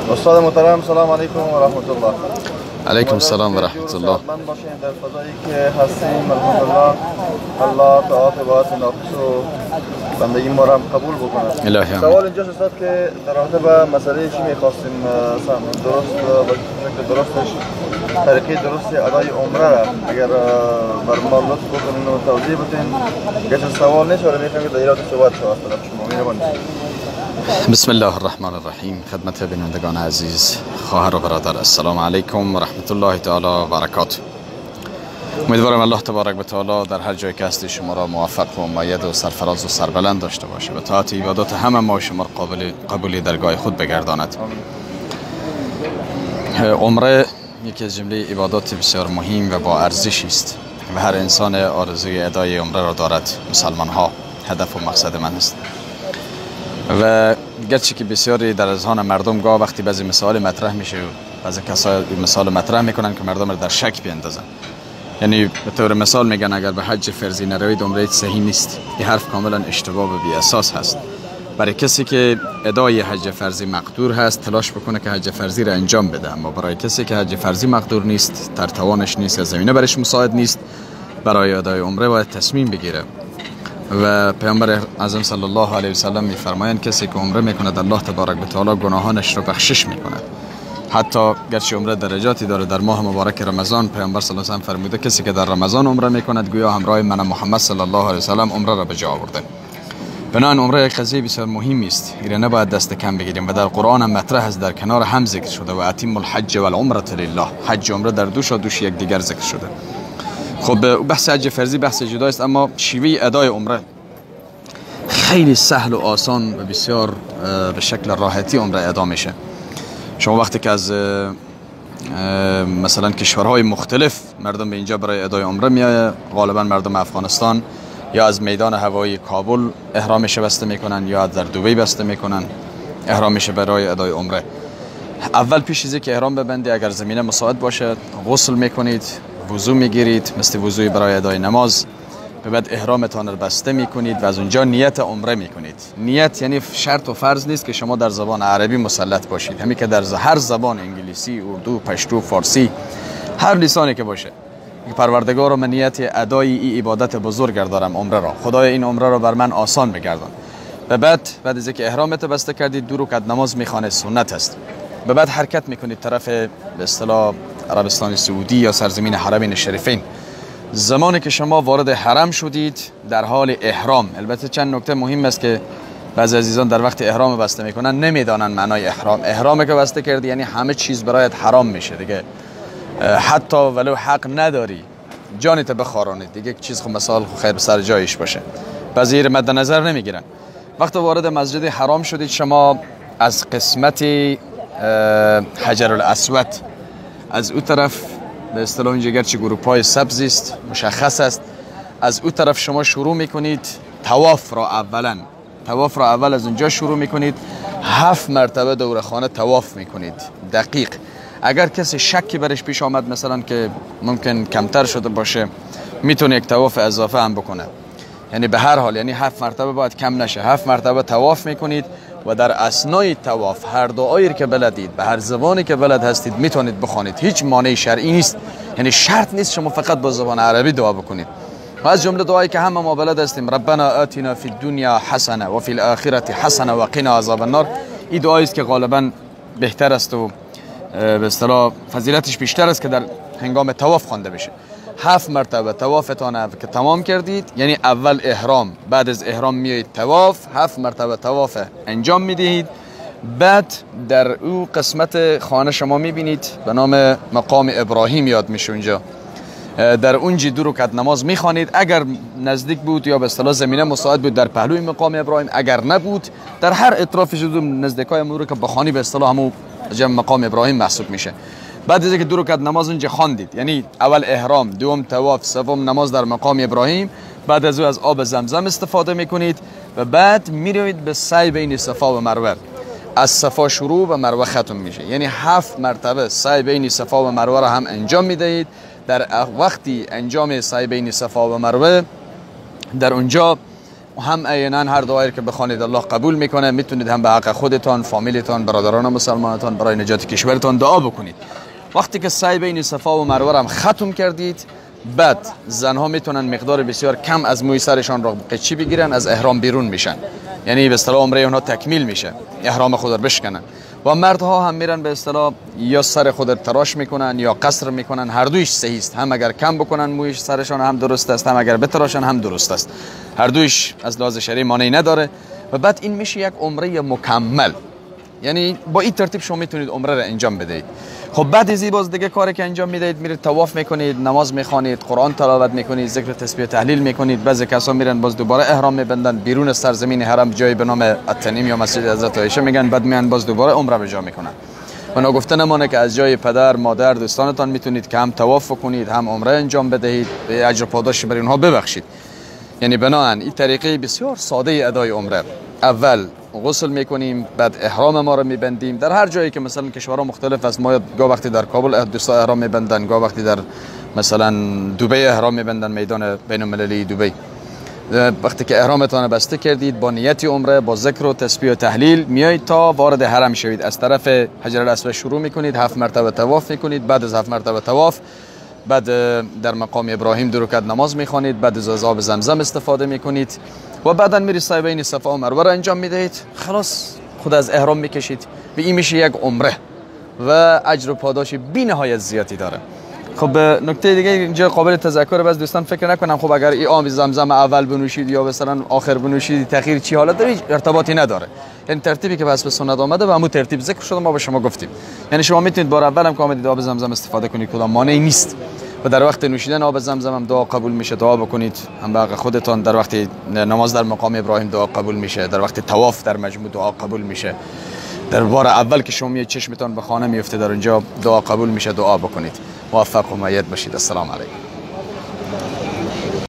استاد محترم سلام علیکم و رحمت الله. علیکم السلام و رحمت الله. من باشین در فضایی که هستیم الحمدلله الله تعالی باعث ناقص و بندگی ما را قبول بکنه. الهی سوال اینجاست استاد که در رابطه با مسئله چی می‌خواستیم درست با شکل درستش طریقه درست ادای عمره را اگر بر ما لطف بکنین و توضیح بدین. گرچه سوال نیست ولی می‌خوایم که در ایراد صحبت شود طرف شما. مهربانی. بسم الله الرحمن الرحیم. خدمت بینندگان عزیز، خواهر و برادر، السلام علیکم و رحمت الله تعالی و برکاته. امیدوارم الله تبارک و تعالی در هر جای که هستی شما را موفق و مؤید و سرفراز و سربلند داشته باشه و طاعت عبادات همه ما شما را قبولی درگاه خود بگرداند. عمره یکی از جمله عبادات بسیار مهم و با ارزشی است و هر انسان آرزوی ادای عمره را دارد. مسلمان ها هدف و مقصد من است و گرچه که بسیاری در اذهان مردم گاه وقتی بعضی مسائل مطرح میشه و بعضی کسا مثال مطرح میکنن که مردم را در شک بیندازن. یعنی به طور مثال میگن اگر به حج فرضی نروید عمره‌ات صحیح نیست. این حرف کاملا اشتباه و بی اساس هست. برای کسی که ادای حج فرضی مقدور هست تلاش بکنه که حج فرضی را انجام بده، اما برای کسی که حج فرضی مقدور نیست، در توانش نیست یا زمینه برش مساعد نیست، برای ادای عمره باید تصمیم بگیره. و پیامبر اعظم صلی الله علیه و سلم میفرمایند کسی که عمره میکند الله تبارک و تعالی گناهانش را بخشش میکند. حتی گرچه عمره درجاتی داره، در ماه مبارک رمضان پیامبر صلی الله علیه و سلم فرموده کسی که در رمضان عمره میکند گویا همراه من محمد صلی الله علیه و سلم عمره را به جا آورده. بنابراین عمره یک قضیه بسیار مهمی است، این نباید دست کم بگیریم و در قرآن هم مطرح است، در کنار هم ذکر شده و اتم الحج والعمره لله. حج و عمره در دوش یک دیگر ذکر شده. خب بحث حج فرضی بحث جدا است، اما شیوه ادای عمره خیلی سهل و آسان و بسیار به شکل راحتی عمره ادا میشه. شما وقتی که از مثلا کشورهای مختلف مردم به اینجا برای ادای عمره میاد، غالبا مردم افغانستان یا از میدان هوایی کابل احرامش بسته میکنن یا در دبی بسته میکنن احرامش برای ادای عمره. اول پیش از اینکه احرام ببندید اگر زمینه مساعد باشه غسل میکنید، وضو میگیرید مثل وضوی برای ادای نماز، بعد احرامتان را بسته میکنید و از اونجا نیت عمره میکنید. نیت یعنی شرط و فرض نیست که شما در زبان عربی مسلط باشید، همین که در هر زبان انگلیسی، اردو، پشتو، فارسی، هر لسانی که باشه، پروردگار من نیت ادای این عبادت بزرگ دارم عمره را، خدای این عمره را بر من آسان بگردان. و بعد از اینکه احرامت بسته کردید 2 رکعت نماز میخوانید، سنت است. و بعد حرکت میکنید طرف به اصطلاح عربستان سعودی یا سرزمین حرمین شریفین. زمانی که شما وارد حرم شدید در حال احرام، البته چند نکته مهم است که بعضی عزیزان در وقت احرام بسته میکنن نمیدانن معنای احرام. احرامی که بسته کردی یعنی همه چیز برایت حرام میشه دیگه، حتی ولو حق نداری جانت بخارانید دیگه، چیز خب مثال خیر به سر جایش باشه. بعضی مد نظر نمیگیرن. وقتی وارد مسجد حرام شدید شما از قسمت حجر الاسود از او طرف به اصطلاح اینجا گرچه گروپ‌های سبز است مشخص است، از او طرف شما شروع میکنید طواف را اول از اونجا شروع میکنید. 7 مرتبه دور خانه طواف میکنید دقیق. اگر کسی شکی برش پیش آمد مثلا که ممکن کمتر شده باشه میتونه یک طواف اضافه هم بکنه. یعنی به هر حال یعنی 7 مرتبه باید کم نشه. 7 مرتبه طواف میکنید و در اثنای طواف هر دعایی که بلدید به هر زبانی که بلد هستید میتونید بخوانید، هیچ مانع شرعی نیست. یعنی شرط نیست شما فقط با زبان عربی دعا بکنید. و از جمله دعایی که همه ما بلد هستیم ربنا آتنا فی الدنیا حسنه و فی الاخره حسنه و قنا عذاب النار، این دعایی است که غالبا بهتر است و به اصطلاح فضیلتش بیشتر است که در هنگام طواف خوانده بشه. 7 مرتبه طوافتان که تمام کردید یعنی اول احرام، بعد از احرام میایید طواف، 7 مرتبه طواف انجام میدهید. بعد در او قسمت خانه شما میبینید به نام مقام ابراهیم یاد میشه اونجا، در اونجا 2 رکعت نماز میخوانید. اگر نزدیک بود یا به اصطلاح زمینه مساعد بود در پهلوی مقام ابراهیم، اگر نبود در هر اطراف جزو نزدیکای امور که بخوانی به اصطلاح همو جمع مقام ابراهیم محسوب میشه. بعد از اینکه 2 رکعت نماز اونجا خواندید یعنی اول احرام، دوم طواف، سوم نماز در مقام ابراهیم، بعد از او از آب زمزم استفاده میکنید و بعد میروید به سعی بین صفا و مروه. از صفا شروع و مروه ختم میشه، یعنی 7 مرتبه سعی بین صفا و مروه را هم انجام میدهید. در وقتی انجام سعی بین صفا و مروه در اونجا هم عیناً هر دعایی که بخوانید الله قبول میکنه. میتونید هم به حق خودتان، فامیلتان، برادران مسلمانتان برای نجات کشورتان دعا بکنید. وقتی که سعی بین صفا و مروه هم ختم کردید، بعد زنها میتونن مقدار بسیار کم از موی سرشان را قچی بگیرن، از احرام بیرون میشن، یعنی به اصطلاح عمره اونها تکمیل میشه، احرام خود را بشکنن. و مردها هم میرن به اصطلاح یا سر خود را تراش میکنن یا قصر میکنن. هر دویش صحیح است، هم اگر کم بکنن موی سرشان هم درست است، هم اگر بتراشن هم درست است. هر دویش از لحاظ شرعی مانعی نداره. و بعد این میشه یک عمره مکمل، یعنی با این ترتیب شما میتونید عمره را انجام بدهید. خب بعد از این باز دیگه کاری که انجام میدید، میرید طواف میکنید، نماز میخوانید، قرآن تلاوت میکنید، ذکر تسبیح تحلیل میکنید. بعضی کسا میرن باز دوباره احرام میبندن بیرون سرزمین حرم، جایی به نام التنعیم یا مسجد حضرت عایشه میگن، بعد میان باز دوباره عمره به جا میکنن. و نگفته نمانه که از جای پدر، مادر، دوستانتان میتونید که هم طواف کنید هم عمره انجام بدهید، به اجر پاداش برای اونها ببخشید. یعنی بناهن این طریقه بسیار ساده ادای عمره. اول غسل میکنیم، بعد احرام ما رو میبندیم. در هر جایی که مثلا کشورها مختلف است، ما گاه وقتی در کابل دوستا احرام میبندن، گاه وقتی در مثلا دبی احرام میبندن، میدان بین المللی دبی. وقتی که احرامتان بسته کردید با نیت عمره، با ذکر و تسبیح و تحلیل میایید تا وارد حرم شوید. از طرف حجر الاسود شروع میکنید، 7 مرتبه طواف میکنید. بعد از 7 مرتبه طواف، بعد در مقام ابراهیم 2 رکعت نماز میخوانید، بعد از آب زمزم استفاده میکنید و بعدا میرید سعی بین صفا و مروه را انجام میدهید. خلاص خود از احرام میکشید. به این میشه یک عمره و اجر و پاداش بی نهایت زیادی داره. خب نکته دیگه اینجا قابل تذکر، بس دوستان فکر نکنم خب اگر این آب زمزم اول بنوشید یا مثلا آخر بنوشید تأخیر چی حالت داره، ارتباطی نداره. این ترتیبی که بس به سنت آمده و همون ترتیب ذکر شده ما به شما گفتیم. یعنی شما میتونید بار اول هم که آمدید آب زمزم استفاده کنید، کدام مانعی نیست. و در وقت نوشیدن آب زمزم هم دعا قبول میشه، دعا بکنید هم به حق خودتان. در وقت نماز در مقام ابراهیم دعا قبول میشه، در وقت طواف در مجموع دعا قبول میشه. در بار اول که شما چشمتان به خانه میفته در اونجا دعا قبول میشه، دعا بکنید. موفق و مؤید باشید. السلام علیکم.